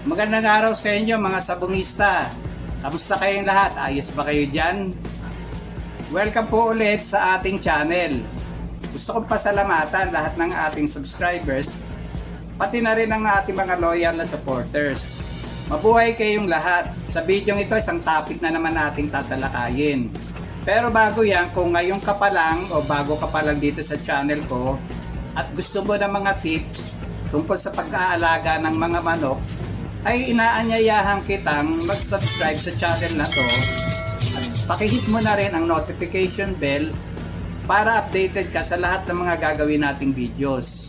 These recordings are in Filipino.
Magandang araw sa inyo mga sabungista. Kamusta kayong lahat? Ayos ba kayo dyan? Welcome po ulit sa ating channel. Gusto kong pasalamatan lahat ng ating subscribers, pati na rin ang ating mga loyal na supporters. Mabuhay kayong lahat. Sa video ito, isang topic na naman nating tatalakayin. Pero bago yan, kung ngayon ka pa lang o bago ka pa lang dito sa channel ko at gusto mo ng mga tips tungkol sa pag-aalaga ng mga manok, ay inaanyayahan kitang mag-subscribe sa channel na to at pakihit mo na rin ang notification bell para updated ka sa lahat ng mga gagawin nating videos.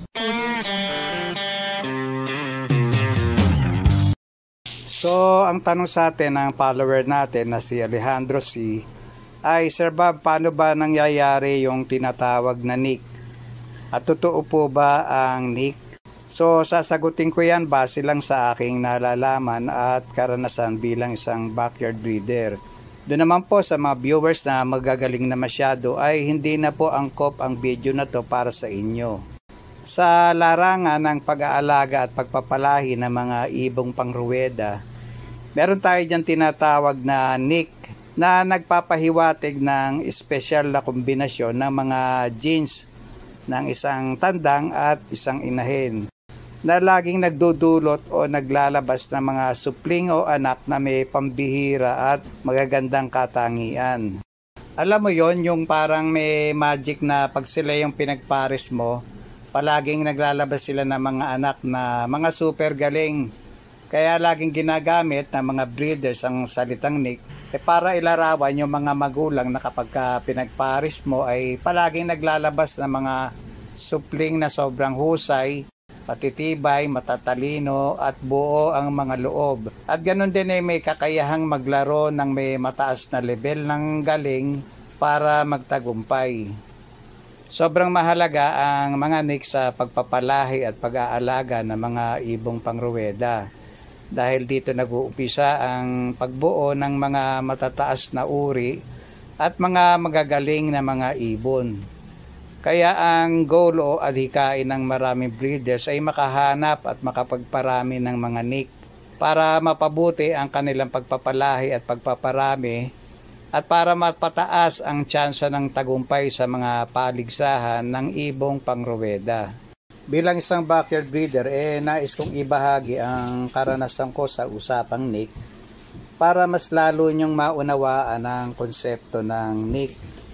So, ang tanong sa atin ng follower natin na si Alejandro C. ay, Sir Bob, paano ba nangyayari yung tinatawag na nick? At totoo po ba ang nick? So, sasagutin ko yan base lang sa aking nalalaman at karanasan bilang isang backyard breeder. Doon naman po sa mga viewers na magagaling na masyado ay hindi na po angkop ang video na to para sa inyo. Sa larangan ng pag-aalaga at pagpapalahi ng mga ibong pangruweda, meron tayo dyan tinatawag na nick na nagpapahiwatig ng espesyal na kombinasyon ng mga genes ng isang tandang at isang inahin na laging nagdudulot o naglalabas ng mga supling o anak na may pambihira at magagandang katangian. Alam mo yon, yung parang may magic na pag sila yung pinagpares mo, palaging naglalabas sila ng mga anak na mga super galing. Kaya laging ginagamit ng mga breeders ang salitang nick para ilarawan yung mga magulang na kapag pinagpares mo ay palaging naglalabas ng mga supling na sobrang husay, patitibay, matatalino at buo ang mga loob. At ganun din ay may kakayahang maglaro ng may mataas na level ng galing para magtagumpay. Sobrang mahalaga ang mga nick sa pagpapalahi at pag-aalaga ng mga ibong pangruweda. Dahil dito nag-uumpisa ang pagbuo ng mga matataas na uri at mga magagaling na mga ibon. Kaya ang goal o adhikain ng maraming breeders ay makahanap at makapagparami ng mga nick para mapabuti ang kanilang pagpapalahi at pagpaparami at para mapataas ang tsansa ng tagumpay sa mga paligsahan ng ibong pangruweda. Bilang isang backyard breeder, nais kong ibahagi ang karanasan ko sa usapang nick para mas lalo niyong maunawaan ang konsepto ng nick.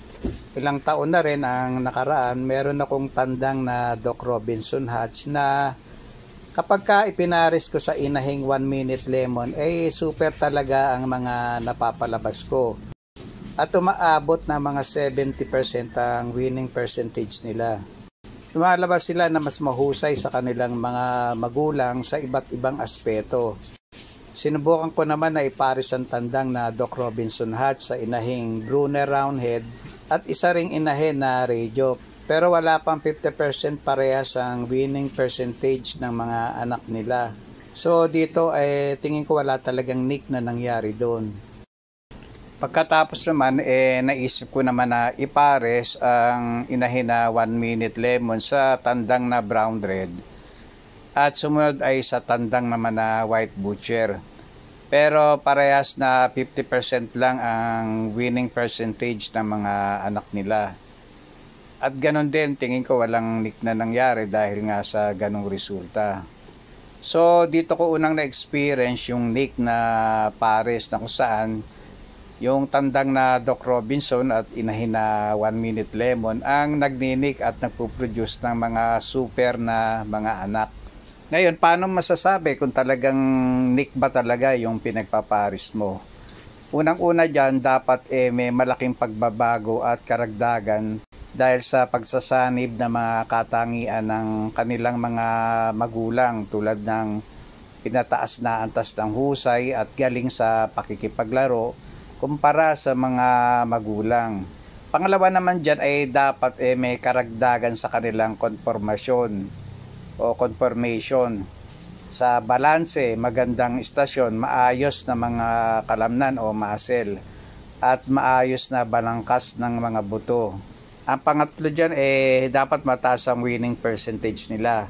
Ilang taon na rin ang nakaraan, meron akong tandang na Doc Robinson Hatch na kapag ka ipinaris ko sa inahing 1 minute lemon, super talaga ang mga napapalabas ko. At umaabot na mga 70% ang winning percentage nila. Lumalabas sila na mas mahusay sa kanilang mga magulang sa iba't ibang aspeto. Sinubukan ko naman na iparis ang tandang na Doc Robinson Hatch sa inahing Brunner Roundhead at isa ring inahin na radio, pero wala pang 50% parehas ang winning percentage ng mga anak nila. So dito tingin ko wala talagang nick na nangyari doon. Pagkatapos naman naisip ko naman na ipares ang inahin na 1 minute lemon sa tandang na brown red at sumunod ay sa tandang naman na white butcher. Pero parehas na 50% lang ang winning percentage ng mga anak nila. At ganun din, tingin ko walang nick na nangyari dahil nga sa ganung resulta. So dito ko unang na-experience yung nick na pares na kung saan yung tandang na Doc Robinson at inahin na 1 minute lemon ang nagninik at nagpuproduce ng mga super na mga anak. Ngayon, paano masasabi kung talagang nick ba talaga yung pinagpaparis mo? Unang-una dyan, dapat may malaking pagbabago at karagdagan dahil sa pagsasanib ng mga katangian ng kanilang mga magulang tulad ng pinataas na antas ng husay at galing sa pakikipaglaro kumpara sa mga magulang. Pangalawa naman dyan ay dapat may karagdagan sa kanilang konformasyon o conformation sa balanse, magandang istasyon, maayos na mga kalamnan o muscle at maayos na balangkas ng mga buto. Ang pangatlo dyan dapat mataas ang winning percentage nila.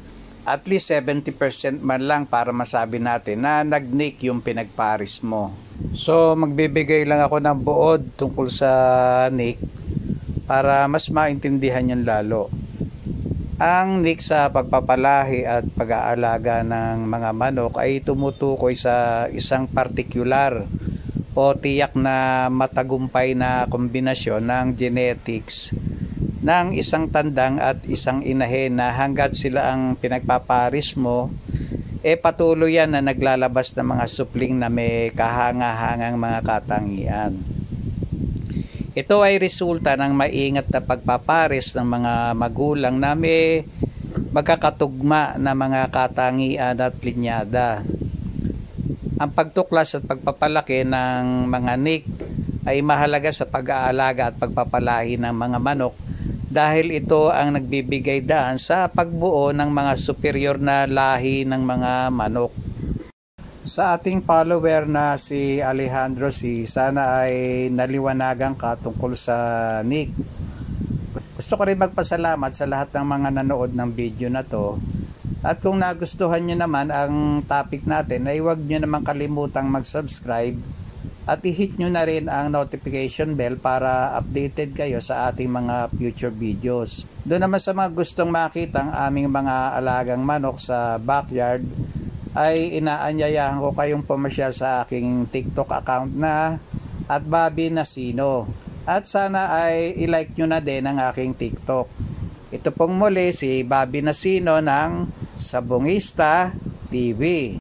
at least 70% man lang para masabi natin na nag-nick yung pinagparis mo. So magbibigay lang ako ng buod tungkol sa nick para mas maintindihan nyo lalo. Ang nick sa pagpapalahi at pag-aalaga ng mga manok ay tumutukoy sa isang partikular o tiyak na matagumpay na kombinasyon ng genetics ng isang tandang at isang inahin na hanggat sila ang pinagpaparis mo, patuloy yan na naglalabas ng mga supling na may kahanga-hangang mga katangian. Ito ay resulta ng maingat na pagpaparis ng mga magulang na may magkakatugma na mga katangian at linyada. Ang pagtuklas at pagpapalaki ng mga nick ay mahalaga sa pag-aalaga at pagpapalahi ng mga manok dahil ito ang nagbibigay daan sa pagbuo ng mga superior na lahi ng mga manok. Sa ating follower na si Alejandro C, sana ay naliwanagan ka tungkol sa nick. Gusto ko rin magpasalamat sa lahat ng mga nanood ng video na to. At kung nagustuhan nyo naman ang topic natin, ay huwag nyo naman kalimutang mag-subscribe at i-hit nyo na rin ang notification bell para updated kayo sa ating mga future videos. Doon naman sa mga gustong makita ang aming mga alagang manok sa backyard, ay inaanyayahan ko kayong pumasyal sa aking TikTok account na @BobbyNasino. At sana ay i-like nyo na din ang aking TikTok. Ito pong muli si Bobby Nasino ng Sabongista TV.